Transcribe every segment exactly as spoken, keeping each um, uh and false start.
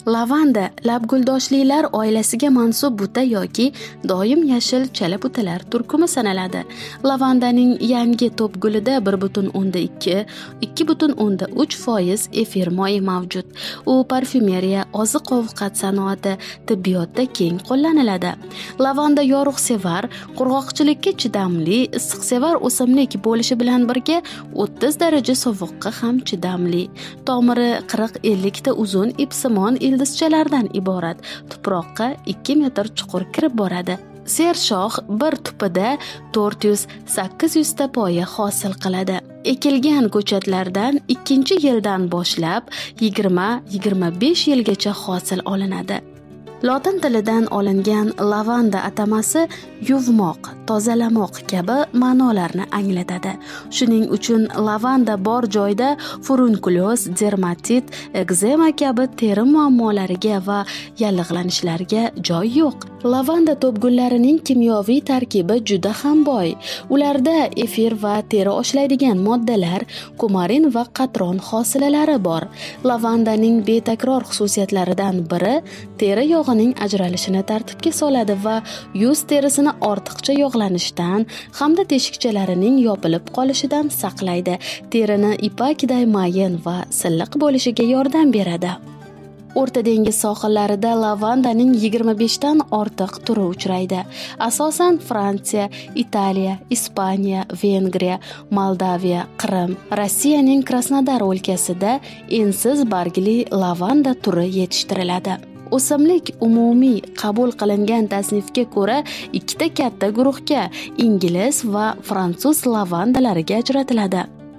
Lavanda labguldoshlilar oilasiga mansub buta yoki doim yashil chala butalar turkumi sanaladi. Lavandaning yangi to'p gulida bir butun o'nda ikki, ikki butun o'nda uch foiz efir moyi mavjud. U parfyumeriya, oziq-ovqat sanoati, tibbiyotda keng qo'llaniladi. Lavanda yorug'sevar, qurg'oqchilikka chidamli, issiqsevar o'simlik bo'lishi bilan birga o'ttiz daraja sovuqqa ham chidamli. Tomiri qirq ellik ta uzun ipsimon ildizchalardan iborat. Tuproqqa ikki metr chuqur kirib boradi. Sershox bir tupida to'rt yuz sakkiz yuz ta poya hosil qiladi. Ekilgan ko'chatlardan ikkinchi yildan boshlab yigirma yigirma besh yilgacha hosil olinadi. Lotin tilidan olingan lavanda atamasi yuvmoq, tozalamoq kabi ma'nolarni anglatadi. Shuning uchun lavanda bor joyda furunkuloz, dermatit, ekzema kabi teri muammolariga va yallig'lanishlarga joy yo'q. Lavanda to'pgullarining kimyoviy tarkibi juda ham boy. Ularda efir va teri oshlaydigan moddalar, kumarin va qatron hosilalari bor. Lavandaning betakror xususiyatlaridan biri teri yog'ining ajralishini tartibga soladi va yuz terisini ortiqcha yog'lanishdan hamda teshikchalarining yopilib qolishidan saqlaydi. Terini ipakday mayin va silliq bo'lishiga yordam beradi. O'rta dengiz sohillarida lavandaning yigirma besh dan ortiq turi uchraydi. Asosan Fransiya, Italiya, Ispaniya, Vengriya, Moldaviya, Qrim, Rossiyaning Krasnodar o'lkasida ensiz bargli lavanda turi yetishtiriladi. O'simlik umumiy qabul qilingan tasnifga ko'ra ikkita katta guruhga, ingliz va fransuz lavandalariga ajratiladi.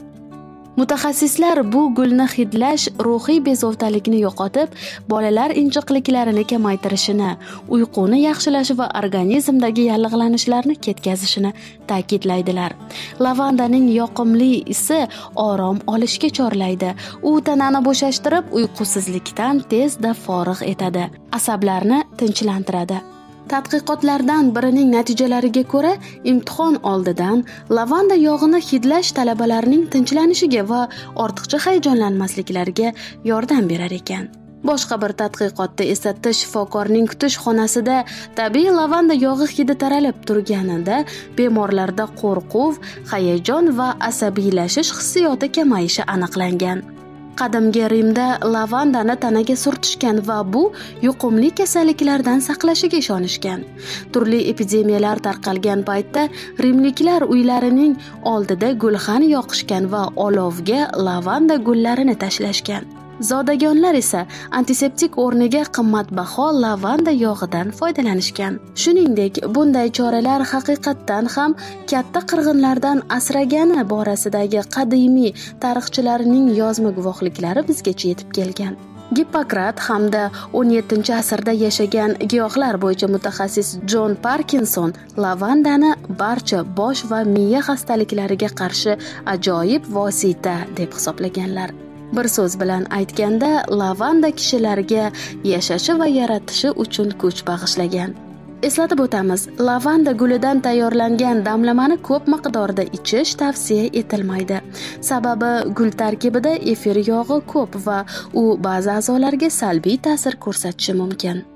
Mutaxassislar bu gulni hidlash ruhiy bezovtalikni yo'qotib, bolalar injiqliklarini kamaytirishini, uyquni yaxshilash va organizmdagi yallig'lanishlarni ketkazishini ta'kidlaydilar. Lavandaning yoqimli isi orom olishga chorlaydi. U tanani bo'shashtirib, uyqusizlikdan tezda forig' etadi. Asablarni tinchlantiradi. Tadqiqotlardan birining natijalariga ko'ra, imtihon oldidan lavanda yog'ini hidlash talabalarning tinchlanishiga va ortiqcha hayajonlanmasliklariga yordam berar ekan. Boshqa bir tadqiqotda esa tish shifokorning kutish xonasida tabiiy lavanda yog'i hidi taralib turganida bemorlarda qo'rquv, hayajon va asabiylashish hissiyoti kamayishi aniqlangan. Qadimgi Rimda lavandani tanaga surtishgan va bu yuqumli kasalliklardan saqlashiga ishonishgan. Turli epidemiyalar tarqalgan paytda rimliklar uylarining oldida gulxan yoqishgan va olovga lavanda gullarini tashlashgan. Zodagonlar esa antiseptik o'rniga qimmatbaho lavanda yog'idan foydalanishgan. Shuningdek, bunday choralar haqiqatdan ham katta qirg'inlardan asragani borasidagi qadimiy tarixchilarning yozma guvohliklari bizgacha yetib kelgan. Gippokrat hamda o'n yettinchi asrda yashagan giyohlar bo'yicha mutaxassis Jon Parkinson lavandani barcha bosh va miya xastaliklariga qarshi ajoyib vosita deb hisoblaganlar. Bir so'z bilan aytganda, lavanda kishilarga yashashi va yaratishi uchun kuch bag'ishlagan. Eslatib o'tamiz, lavanda gulidan tayyorlangan damlamani ko'p miqdorda ichish tavsiya etilmaydi. Sababi gul tarkibida efir yog'i ko'p va u ba'zi a'zolarga salbiy ta'sir ko'rsatishi mumkin.